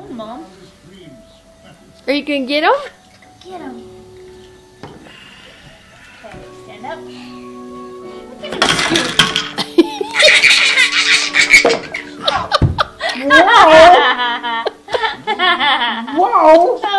on, Mom. Are you gonna get him? Get him. Okay, stand up. Look at him. Wow! Wow!